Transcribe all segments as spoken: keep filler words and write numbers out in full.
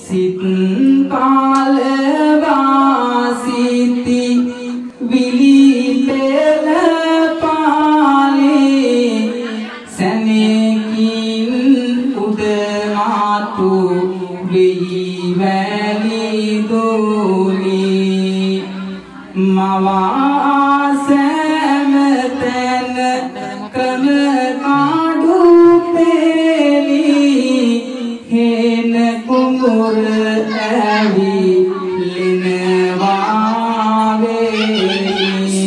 සිත් කාලවාසිති විලි පෙළ පාලේ සැනකින් උදමාතු වෙයි වැලි දෝලි මවා සෑම තැන කම කාඩු පෙලි හේන කුඹුර ඇවි ලිනවාවේ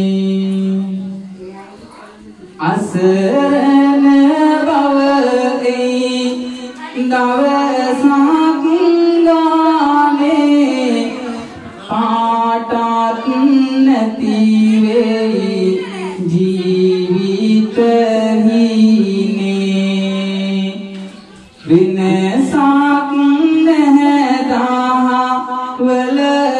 අසරණ බවයි දවසක් ගානේ පාටත් නැති වෙයි ජීවිත හිනේ විනසක් නැහැ දහවල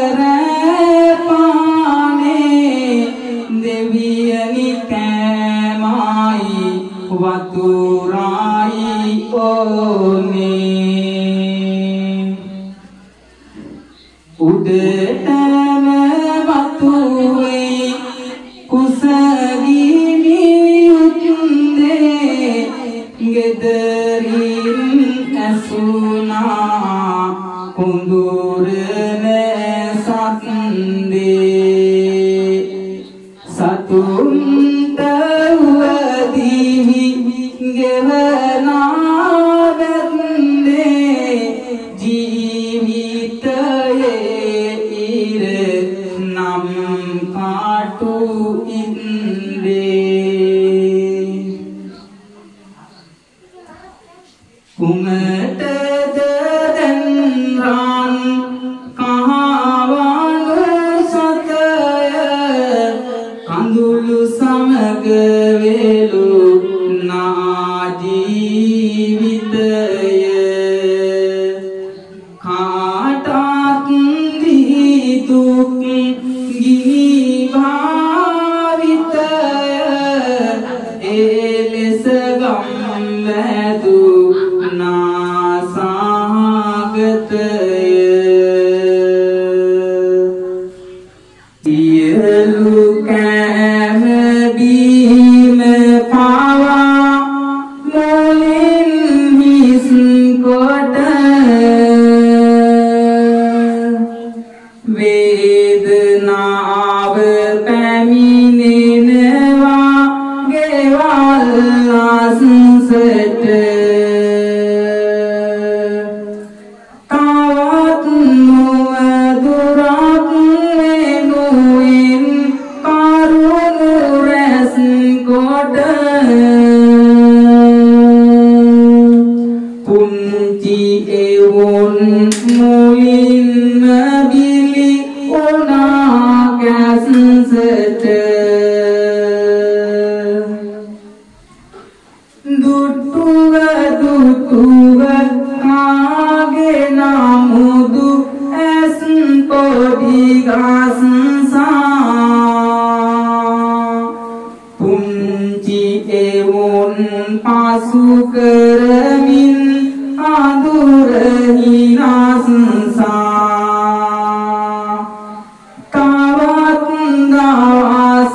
රැපානේ දෙවියනි කෑමයි වතුරයි ඕනේ උඩටම වතුවේ කුසගිනි උතුන්දේ ගෙදරින් ඇසුනා කුඳුරන සත්දේ සතුන්ට උවදිවි ගෙවනා වැද්දේ ජීවිතයේ ඉර නම් කාටු ඉන්දේ කුමටද දැන් රන් කහවණු සතය කඳුළු සමග වේලු නා ජීවිතය කාටත් දී දුක් ගිනි භාවිතය එලෙස ගම් වැදු නාසාගතය සියලු කෑම බීම පාවා මොලින් හිස් කොට වේදනාව පැමිණෙනවා ගෙවල් අස්සට තවත් නොවදුරක් වෙනුවෙන් කරුණු රැස් කොට පුංචි එවුන් මුලින්ම බිලි උනා කැස්සට දුටුව දුටුව කාගේ නමුදු ඇස් පොඩි ගස්සා පුංචි එවුන් පසු කරමින් අඳුර හිනාස්සා තවත් දවස්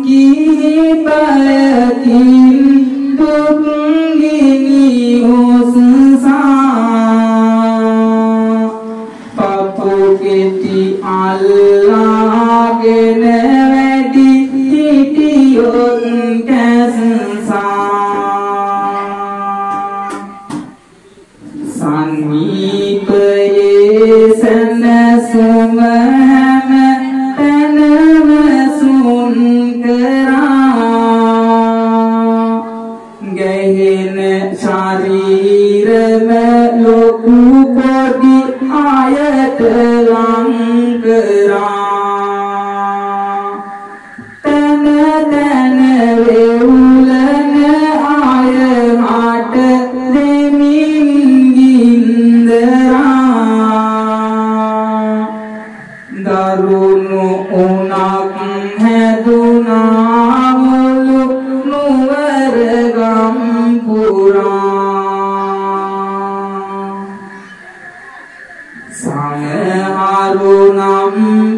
කිහිපයකින් දුක් ගිනි ඔස්සා පපු කෙටි අල්ලාගෙන වැඩි හිටියොත් කැස්සා සන්නිපයේ සැනසුම හැම තැනම සුන් කරා ගැහෙන ශරීරම ලොකු පොඩි ආයත ලං කරා තන තන වේඋලන ආය හට දෙමින් දරුණු උනක් හැදුනා මුළු නුවර ගම් පුරා සමහරුනම්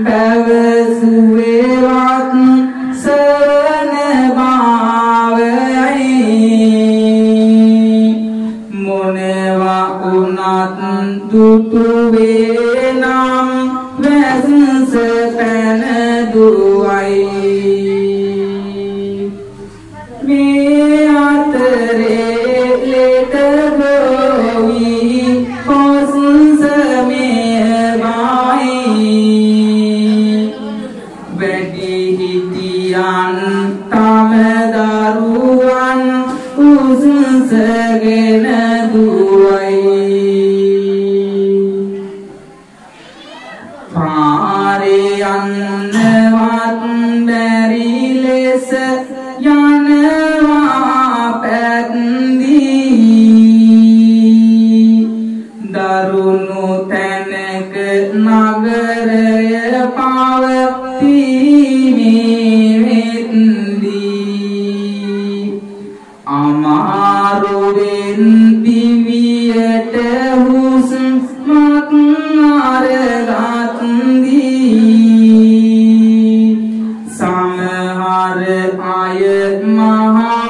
පැවසුවේවත් සවන භාවයයි මොනවා උනත් දුටුවේ නම් වැස්ස පැන දුවයි මේ අතරේ ලෙඩ බොවි වැඩිහිටියන් තම දරුවන් උසගෙන දුවයි පාරේ යන්නවත් බැරි ලෙස යනවා පැද්දී දරුණු තැනක නගරය පවතිමේ වෙද්දී අමාරුවෙන් දිවියට හුස්මක් අරගත්දී සමහර අය මහා